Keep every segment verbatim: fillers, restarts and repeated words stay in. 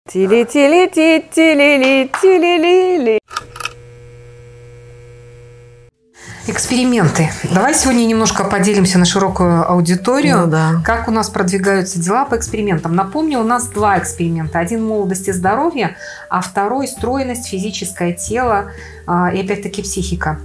Тили-тили-ти-тили-ли-тили-ли-ли. Эксперименты. Давай сегодня немножко поделимся на широкую аудиторию, Ну, да. как у нас продвигаются дела по экспериментам. Напомню, у нас два эксперимента. Один – молодость и здоровье, а второй – стройность, физическое тело и опять-таки психика.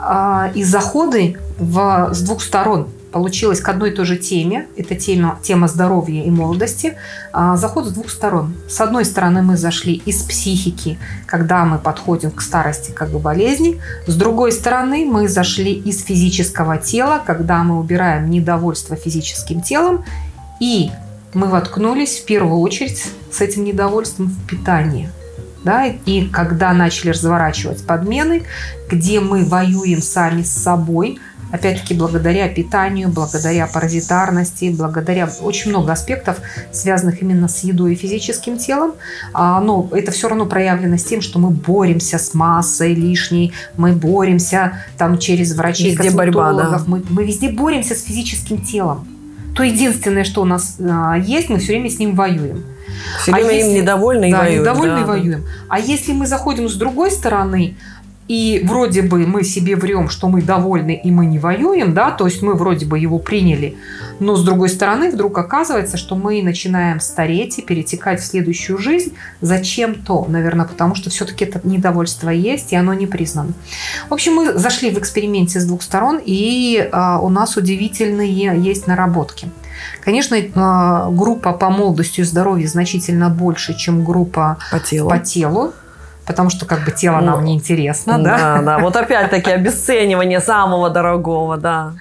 И заходы в, с двух сторон получилось к одной и той же теме. Это тема, тема здоровья и молодости. Заход с двух сторон. С одной стороны, мы зашли из психики, когда мы подходим к старости как бы болезни. С другой стороны, мы зашли из физического тела, когда мы убираем недовольство физическим телом. И мы воткнулись в первую очередь с этим недовольством в питание. Да? И когда начали разворачивать подмены, где мы воюем сами с собой, опять-таки благодаря питанию, благодаря паразитарности, благодаря очень много аспектов, связанных именно с едой и физическим телом. Но это все равно проявлено с тем, что мы боремся с массой лишней, мы боремся там, через врачей, везде косметологов. Борьба, да. мы, мы везде боремся с физическим телом. То единственное, что у нас есть, мы все время с ним воюем. Все время а им если, недовольны и да, воюем. недовольны да, и воюем. А если мы заходим с другой стороны, и вроде бы мы себе врем, что мы довольны и мы не воюем, да, то есть мы вроде бы его приняли, но с другой стороны вдруг оказывается, что мы начинаем стареть и перетекать в следующую жизнь. Зачем-то, наверное, потому что все-таки это недовольство есть, и оно не признано. В общем, мы зашли в эксперименте с двух сторон, и а, у нас удивительные есть наработки. Конечно, группа по молодости и здоровью значительно больше, чем группа по телу. По телу. Потому что как бы тело нам не интересно, да? Да, да. Вот опять-таки обесценивание самого дорогого, да.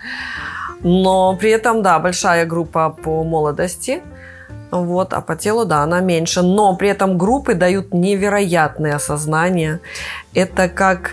Но при этом, да, большая группа по молодости, вот, а по телу, да, она меньше. Но при этом группы дают невероятное осознание. Это как...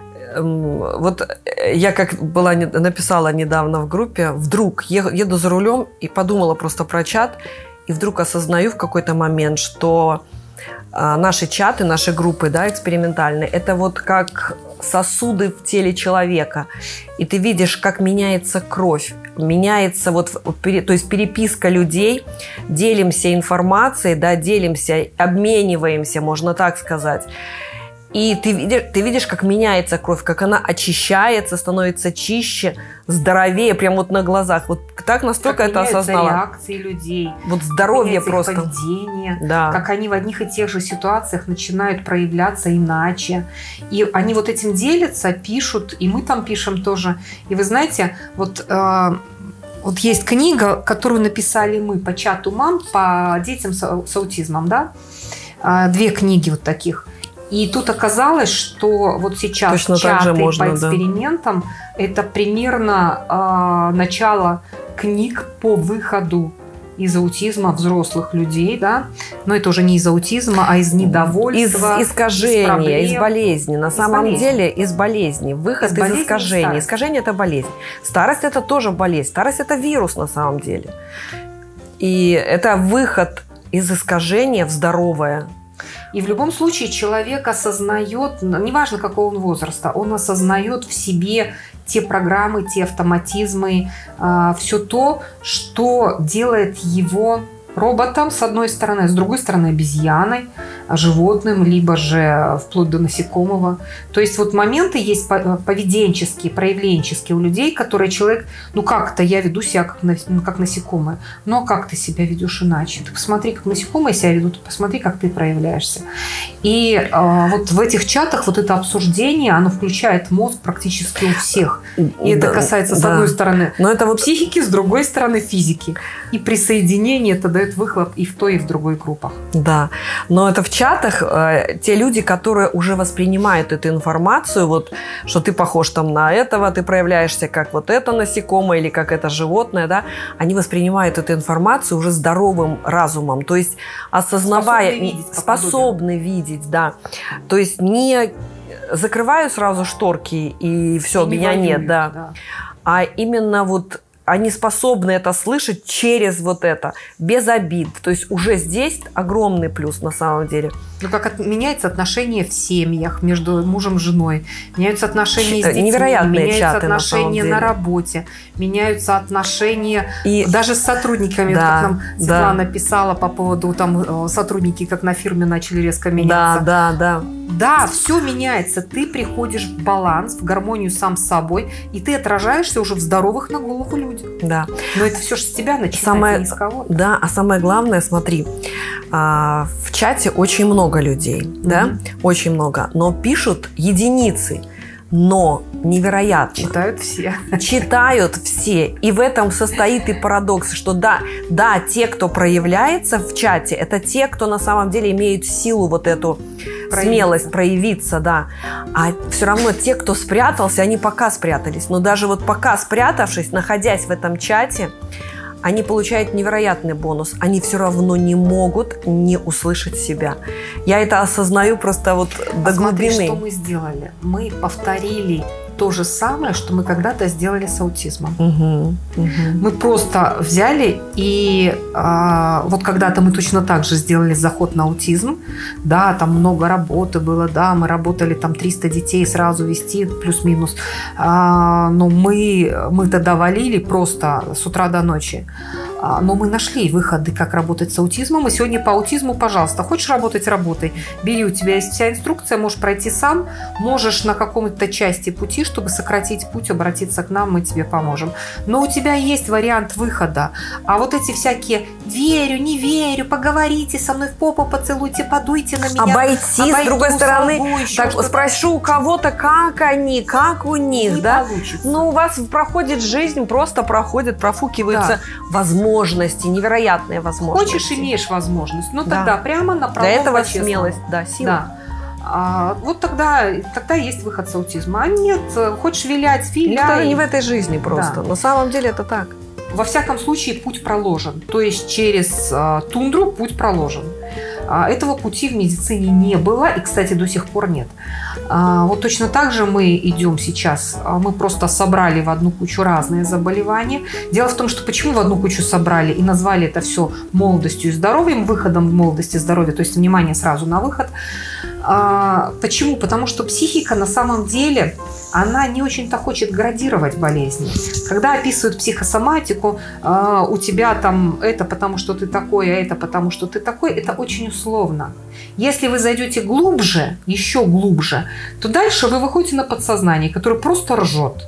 Вот я как была написала недавно в группе, вдруг еду за рулем и подумала просто про чат, и вдруг осознаю в какой-то момент, что наши чаты, наши группы, да, экспериментальные, это вот как сосуды в теле человека. И ты видишь, как меняется кровь, меняется вот, то есть переписка людей, делимся информацией, да, делимся, обмениваемся, можно так сказать. И ты видишь, ты видишь, как меняется кровь, как она очищается, становится чище, здоровее, прямо вот на глазах. Вот так настолько как это осознала. Реакции людей. Вот здоровье просто. Их поведение. Да. Как они в одних и тех же ситуациях начинают проявляться иначе. И они вот этим делятся, пишут, и мы там пишем тоже. И вы знаете, вот... Э, Вот есть книга, которую написали мы по чату мам, по детям с, с аутизмом, да? Две книги вот таких. И тут оказалось, что вот сейчас точно чаты можно, по экспериментам, да. Это примерно э, начало книг по выходу из аутизма взрослых людей, да? Но это уже не из аутизма, а из недовольства, из искажения, из, проблем, из болезни. На из самом болезни. деле из болезни. Выход из, из искажения. Искажение – это болезнь. Старость – это тоже болезнь. Старость – это вирус на самом деле. И это выход из искажения в здоровое. И в любом случае человек осознает, неважно какого он возраста, он осознает в себе те программы, те автоматизмы, все то, что делает его роботом, с одной стороны, с другой стороны, обезьяной, животным, либо же вплоть до насекомого. То есть вот моменты есть поведенческие, проявленческие у людей, которые человек, ну как-то я веду себя как, ну, как насекомое. Но как ты себя ведешь иначе? Ты посмотри, как насекомые себя ведут, посмотри, как ты проявляешься. И э, вот в этих чатах вот это обсуждение, оно включает мозг практически у всех. И да, это касается, с да. одной стороны, но это вот... психики, с другой стороны, физики. И присоединение это дает выхлоп и в той, и в другой группах. Да, но это в чатах э, те люди, которые уже воспринимают эту информацию, вот, что ты похож там на этого, ты проявляешься как вот это насекомое или как это животное, да, они воспринимают эту информацию уже здоровым разумом, то есть осознавая, способны видеть, способны видеть, да, то есть не закрываю сразу шторки и все, и меня не нет, да. да, а именно вот они способны это слышать через вот это, без обид. То есть уже здесь огромный плюс на самом деле. Ну, как от, меняется отношение в семьях между мужем и женой, меняются отношения с детьми, невероятные меняются чаты, отношения на, на работе, меняются отношения и... даже с сотрудниками. Да, как нам Светлана да. писала по поводу, там, сотрудники как на фирме начали резко меняться. Да, да, да. Да, все меняется. Ты приходишь в баланс, в гармонию сам с собой, и ты отражаешься уже в здоровых на голову людях. Да. Но это все же с тебя начинается, самое, не с кого. Да, а самое главное, смотри, а, в чате очень много людей, mm-hmm. да, очень много, но пишут единицы, но невероятно. Читают все. Читают все. И в этом состоит и парадокс, что да, да, те, кто проявляется в чате, это те, кто на самом деле имеют силу вот эту, проявиться. смелость проявиться, да. А все равно те, кто спрятался, они пока спрятались. Но даже вот пока спрятавшись, находясь в этом чате, они получают невероятный бонус. Они все равно не могут не услышать себя. Я это осознаю просто вот до а глубины. Смотри, что мы сделали. Мы повторили то же самое, что мы когда-то сделали с аутизмом. Угу, угу. Мы просто взяли и а, вот когда-то мы точно так же сделали заход на аутизм. Да, там много работы было, да, мы работали там триста детей сразу вести, плюс-минус. А, но мы, мы тогда валили просто с утра до ночи. Но мы нашли выходы, как работать с аутизмом. И сегодня по аутизму, пожалуйста, хочешь работать – работай. Бери, у тебя есть вся инструкция, можешь пройти сам, можешь на каком-то части пути, чтобы сократить путь, обратиться к нам, мы тебе поможем. Но у тебя есть вариант выхода. А вот эти всякие «верю, не верю», «поговорите со мной в попу, поцелуйте, подуйте на меня». Обойти, обойду, с другой стороны, так, спрошу у кого-то, как они, как у них. Не да? получится. Ну, у вас проходит жизнь, просто проходит, профукиваются да. возможности. Возможности, невероятные возможности. Хочешь, имеешь возможность, но да. тогда прямо на Для этого смелость, да, сила. Да. А, вот тогда, тогда есть выход с аутизма. А нет, хочешь вилять, виляй. Никто не в этой жизни просто. Да. На самом деле это так. Во всяком случае, путь проложен. То есть через а, тундру путь проложен. А, этого пути в медицине не было и, кстати, до сих пор нет. А, вот точно так же мы идем сейчас. Мы просто собрали в одну кучу разные заболевания. Дело в том, что почему в одну кучу собрали и назвали это все молодостью и здоровьем, выходом в молодость и здоровье, то есть внимание сразу на выход. А, почему? Потому что психика на самом деле, она не очень-то хочет градировать болезни. Когда описывают психосоматику, а, у тебя там это потому, что ты такой, а это потому, что ты такой, это очень условно. Если вы зайдете глубже, еще глубже, то дальше вы выходите на подсознание, которое просто ржет.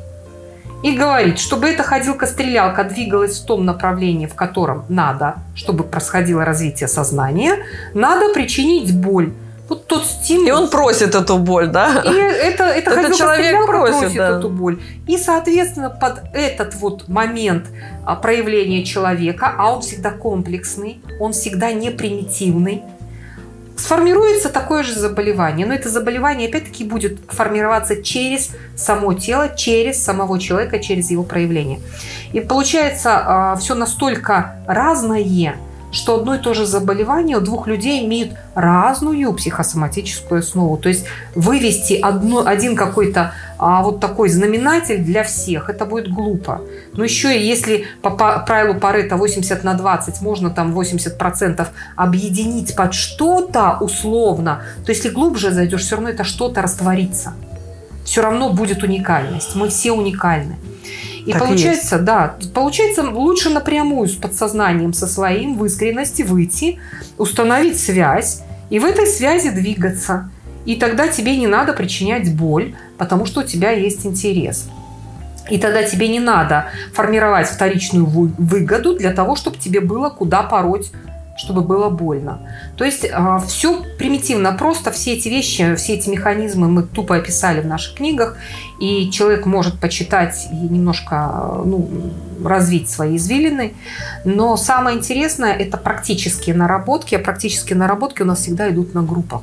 И говорит, чтобы эта ходилка-стрелялка двигалась в том направлении, в котором надо, чтобы происходило развитие сознания, надо причинить боль. Вот тот стимул. И он просит эту боль, да? И это, это, это человек просит, просит да. эту боль. И, соответственно, под этот вот момент проявления человека, а он всегда комплексный, он всегда не примитивный, сформируется такое же заболевание. Но это заболевание, опять-таки, будет формироваться через само тело, через самого человека, через его проявление. И получается, все настолько разное, что одно и то же заболевание у двух людей имеет разную психосоматическую основу. То есть вывести одно, один какой-то а, вот такой знаменатель для всех, это будет глупо. Но еще и если по правилу Парето восемьдесят на двадцать можно там восемьдесят процентов объединить под что-то условно, то если глубже зайдешь, все равно это что-то растворится. Все равно будет уникальность. Мы все уникальны. И так получается, и да, получается лучше напрямую с подсознанием со своим в искренности выйти, установить связь и в этой связи двигаться. И тогда тебе не надо причинять боль, потому что у тебя есть интерес. И тогда тебе не надо формировать вторичную выгоду для того, чтобы тебе было куда пороть, чтобы было больно. То есть э, все примитивно, просто все эти вещи, все эти механизмы мы тупо описали в наших книгах, и человек может почитать и немножко ну, развить свои извилины. Но самое интересное – это практические наработки, а практические наработки у нас всегда идут на группах.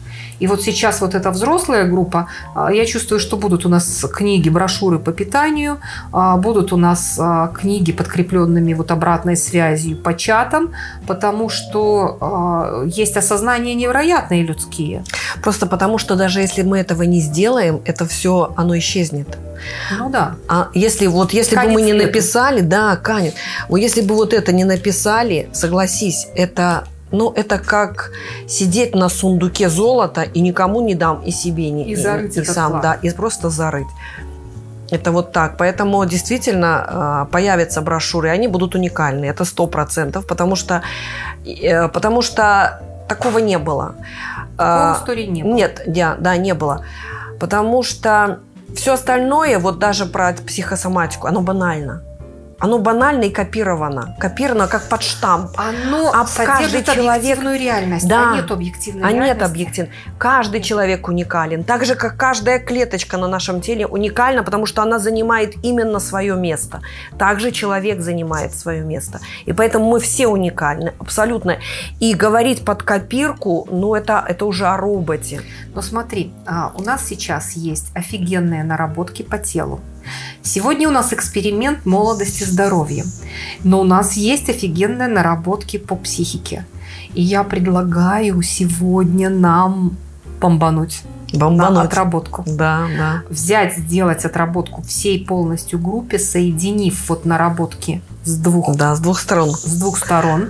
И вот сейчас вот эта взрослая группа, я чувствую, что будут у нас книги, брошюры по питанию, будут у нас книги, подкрепленными вот обратной связью по чатам, потому что есть осознания невероятные людские. Просто потому, что даже если мы этого не сделаем, это все, оно исчезнет. Ну да. А если вот если Канет бы мы не свету. написали, да, канет. Вот если бы вот это не написали, согласись, это, ну, это как сидеть на сундуке золота и никому не дам, и себе не, И зарыть и этот сам, клад. да, и просто зарыть. Это вот так. Поэтому действительно появятся брошюры, и они будут уникальны. Это сто процентов, потому что, потому что такого не было. Такого в истории не было. Нет, да, да, не было. Потому что все остальное, вот даже про психосоматику, оно банально. Оно банально и копировано. Копировано как под штамп. Оно А содержит каждый человек- объективную реальность, Да. а нет объективной А реальности. нет объективно. Каждый человек уникален. Так же, как каждая клеточка на нашем теле уникальна, потому что она занимает именно свое место. Также человек занимает свое место. И поэтому мы все уникальны, абсолютно. И говорить под копирку, ну, это, это уже о роботе. Но смотри, а, у нас сейчас есть офигенные наработки по телу. Сегодня у нас эксперимент молодости и здоровья. Но у нас есть офигенные наработки по психике. И я предлагаю сегодня нам бомбануть. Бомбануть. На отработку. Да, да. Взять, сделать отработку всей полностью группе, соединив вот наработки с двух, Да, с двух сторон. с двух сторон.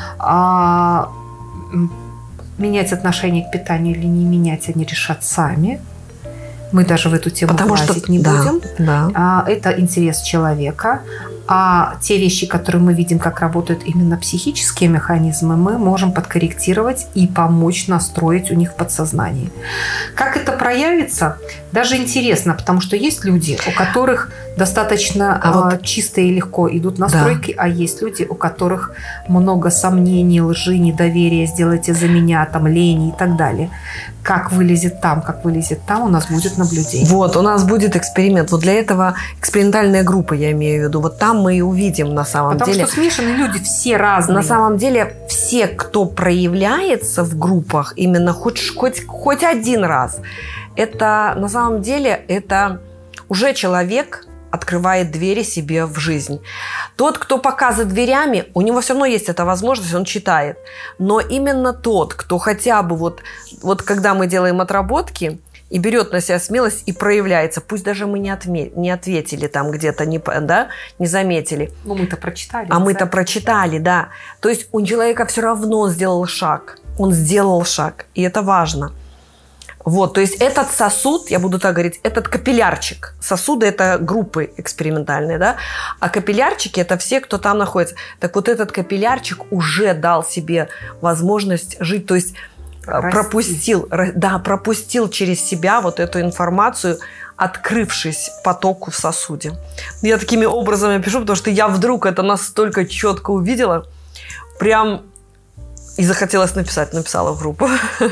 А, м, менять отношение к питанию или не менять, они решат сами. Мы даже в эту тему Потому что влазить не да, будем. да. А, это интерес человека. А те вещи, которые мы видим, как работают именно психические механизмы, мы можем подкорректировать и помочь настроить у них в подсознании. Как это проявится, даже интересно, потому что есть люди, у которых достаточно А а, вот- чисто и легко идут настройки, а есть люди, у которых много сомнений, лжи, недоверия, сделайте за меня, там, лени и так далее. Как вылезет там, как вылезет там, у нас будет наблюдение. Вот, у нас будет эксперимент. Вот для этого экспериментальная группа, я имею в виду. Вот там мы и увидим на самом Потому деле. что смешанные люди все разные. На самом деле все, кто проявляется в группах, именно хоть, хоть, хоть один раз, это на самом деле это уже человек открывает двери себе в жизнь. Тот, кто пока за дверями, у него все равно есть эта возможность, он читает. Но именно тот, кто хотя бы вот, вот когда мы делаем отработки, и берет на себя смелость и проявляется. Пусть даже мы не, отме- не ответили там где-то, не, да, не заметили. Ну, мы-то прочитали. А мы-то кстати. прочитали, да. То есть у человека все равно сделал шаг. Он сделал шаг. И это важно. Вот, то есть этот сосуд, я буду так говорить, этот капиллярчик. Сосуды – это группы экспериментальные, да? А капиллярчики – это все, кто там находится. Так вот этот капиллярчик уже дал себе возможность жить. То есть Расти. пропустил, да, пропустил через себя вот эту информацию, открывшись потоку в сосуде. Я такими образами пишу, потому что я вдруг это настолько четко увидела, прям и захотелось написать, написала в группу.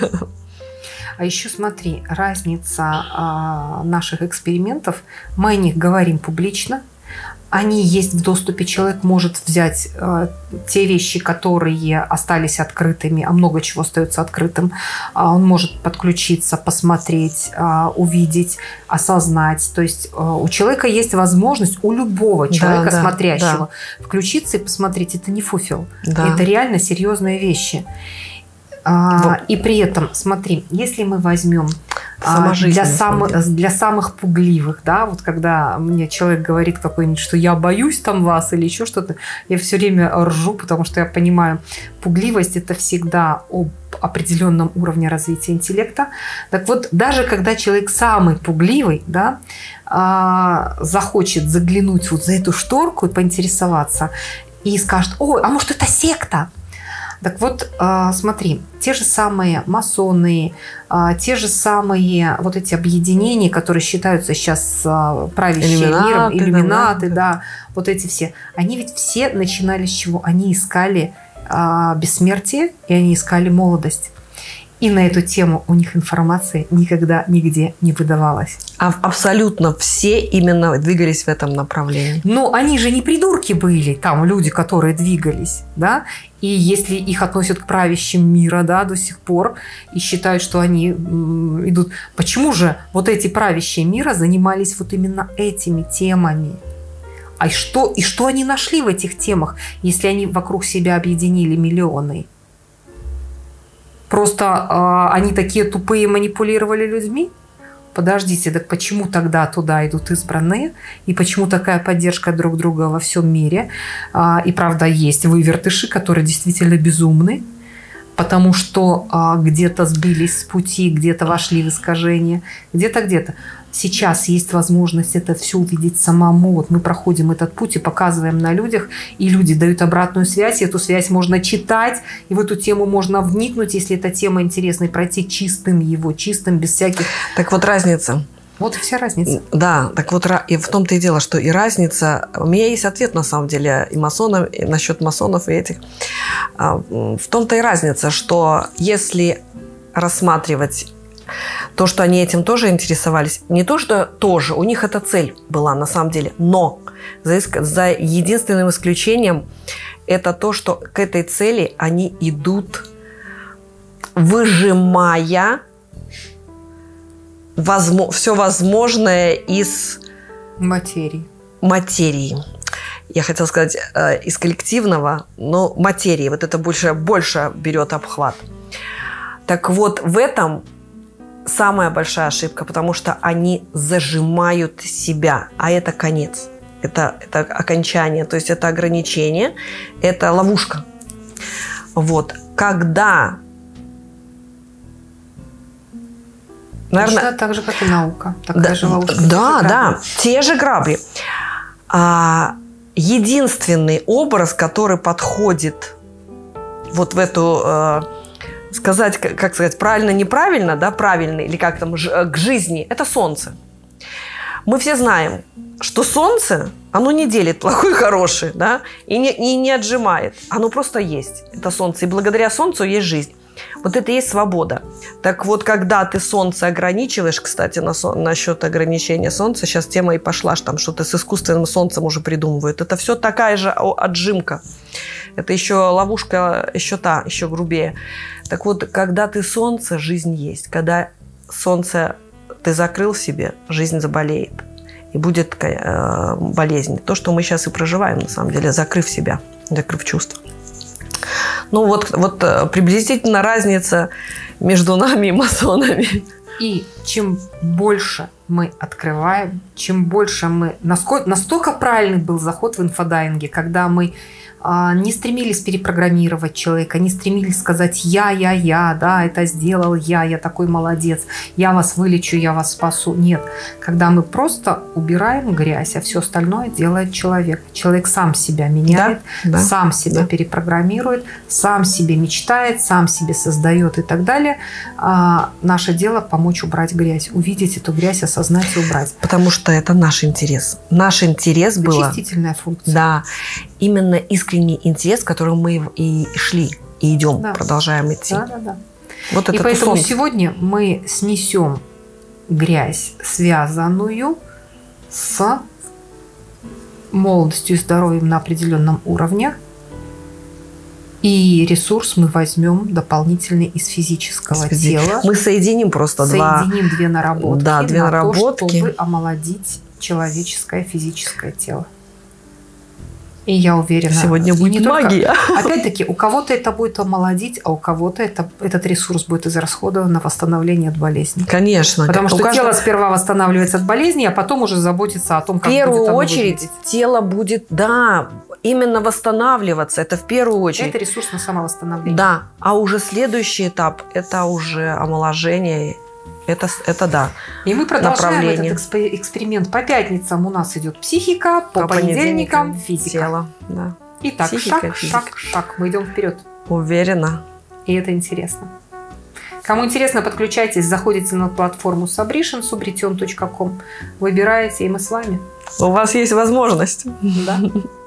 А еще смотри, разница а, наших экспериментов. Мы о них говорим публично. Они есть в доступе. Человек может взять э, те вещи, которые остались открытыми, а много чего остается открытым. А он может подключиться, посмотреть, э, увидеть, осознать. То есть э, у человека есть возможность, у любого человека, да, смотрящего, да. включиться и посмотреть. Это не фуфел. Да. Это реально серьезные вещи. А, и при этом, смотри, если мы возьмем а, для, самых, для самых пугливых, да, вот когда мне человек говорит какой-нибудь, что я боюсь там вас или еще что-то, я все время ржу, потому что я понимаю, пугливость – это всегда об определенном уровне развития интеллекта. Так вот, даже когда человек самый пугливый, да, а, захочет заглянуть вот за эту шторку и поинтересоваться, и скажет: ой, а может, это секта? Так вот, смотри, те же самые масоны, те же самые вот эти объединения, которые считаются сейчас правящим миром, иллюминаты, да, да, вот эти все, они ведь все начинали с чего? Они искали бессмертие, и они искали молодость. И на эту тему у них информация никогда нигде не выдавалась. А абсолютно все именно двигались в этом направлении. Но они же не придурки были, там люди, которые двигались, да? И если их относят к правящим мира, да, до сих пор, и считают, что они м, идут... Почему же вот эти правящие мира занимались вот именно этими темами? А что, и что они нашли в этих темах, если они вокруг себя объединили миллионы? Просто э, они такие тупые манипулировали людьми? Подождите, так почему тогда туда идут избранные? И почему такая поддержка друг друга во всем мире? А, и правда, есть вывертыши, которые действительно безумны, потому что а, где-то сбились с пути, где-то вошли в искажение, где-то, где-то. Сейчас есть возможность это все увидеть самому. Вот мы проходим этот путь и показываем на людях, и люди дают обратную связь, и эту связь можно читать, и в эту тему можно вникнуть, если эта тема интересна, и пройти чистым его, чистым, без всяких... Так вот разница. Вот и вся разница. Да, так вот и в том-то и дело, что и разница... У меня есть ответ, на самом деле, и масонов, и насчет масонов, и этих. В том-то и разница, что если рассматривать то, что они этим тоже интересовались, не то, что тоже, у них эта цель была на самом деле, но за, за единственным исключением это то, что к этой цели они идут, выжимая возможно, все возможное из материи. материи. Я хотела сказать э, из коллективного, но материи. Вот это больше, больше берет обхват. Так вот, в этом самая большая ошибка, потому что они зажимают себя, а это конец, это, это окончание, то есть это ограничение, это ловушка. Вот. Когда... Наверное, точно так же, как и наука. Такая да, же ловушка. Да, да, те же грабли. А, единственный образ, который подходит вот в эту... Э, сказать, как сказать, правильно-неправильно, да, правильный, или как там, к жизни, это солнце. Мы все знаем, что солнце, оно не делит плохой и хороший, да, и не, и не отжимает. Оно просто есть, это солнце. И благодаря солнцу есть жизнь. Вот это и есть свобода. Так вот, когда ты солнце ограничиваешь, кстати, на сон, насчет ограничения солнца, сейчас тема и пошла, что там что-то с искусственным солнцем уже придумывают. Это все такая же отжимка. Это еще ловушка, еще та, еще грубее. Так вот, когда ты солнце, жизнь есть. Когда солнце ты закрыл в себе, жизнь заболеет. И будет э, болезнь. То, что мы сейчас и проживаем, на самом деле, закрыв себя, закрыв чувства. Ну, вот, вот приблизительно разница между нами и масонами. И чем больше мы открываем, чем больше мы... Насколько, настолько правильный был заход в инфодайинге, когда мы а, не стремились перепрограммировать человека, не стремились сказать «я, я, я», да, это сделал я, я такой молодец, я вас вылечу, я вас спасу. Нет. Когда мы просто убираем грязь, а все остальное делает человек. Человек сам себя меняет, да, да, сам себя да. перепрограммирует, сам себе мечтает, сам себе создает и так далее. А, наше дело помочь убрать грязь, увидеть эту грязь, осознать и убрать. Потому что это наш интерес. Наш интерес был... Очистительная функция. Да. Именно искренний интерес, к которому мы и шли, и идем, да. продолжаем идти. Да, да, да. Вот и это поэтому сон. Сегодня мы снесем грязь, связанную с молодостью и здоровьем на определенном уровне. И ресурс мы возьмем дополнительный из физического из тела. Мы соединим просто соединим два... Соединим две наработки, да, две на наработки. то, чтобы омолодить человеческое физическое тело. И я уверена... Сегодня будет магия. Только, опять-таки, у кого-то это будет омолодить, а у кого-то это, этот ресурс будет израсходован на восстановление от болезни. Конечно. Потому что каждого... тело сперва восстанавливается от болезни, а потом уже заботится о том, как будет оно выглядеть. В первую очередь тело будет, да, именно восстанавливаться. Это в первую очередь. Это ресурс на самовосстановление. Да. А уже следующий этап – это уже омоложение. Это, это да. И мы продолжаем этот эксперимент. По пятницам у нас идет психика, по, по понедельникам физика. Тело, да. Итак, психика, шаг, физика. шаг, шаг. Мы идем вперед. Уверена. И это интересно. Кому интересно, подключайтесь, заходите на платформу Sabrition, subretion точка ком, выбираете, и мы с вами. У вас есть возможность. Да.